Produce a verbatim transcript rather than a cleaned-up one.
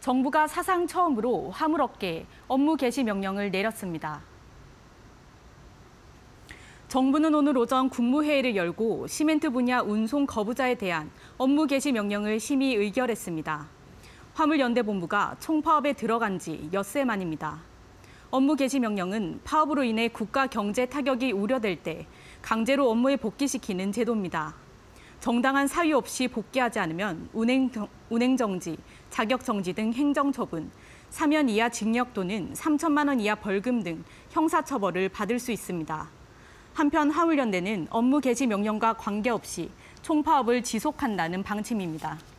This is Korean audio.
정부가 사상 처음으로 화물업계에 업무 개시 명령을 내렸습니다. 정부는 오늘 오전 국무회의를 열고 시멘트 분야 운송 거부자에 대한 업무 개시 명령을 심의 의결했습니다. 화물연대본부가 총파업에 들어간 지 엿새 만입니다. 업무 개시 명령은 파업으로 인해 국가 경제 타격이 우려될 때 강제로 업무에 복귀시키는 제도입니다. 정당한 사유 없이 복귀하지 않으면 운행, 운행 정지, 자격 정지 등 행정 처분, 삼 년 이하 징역 또는 삼천만 원 이하 벌금 등 형사처벌을 받을 수 있습니다. 한편 화물연대는 업무 개시 명령과 관계없이 총파업을 지속한다는 방침입니다.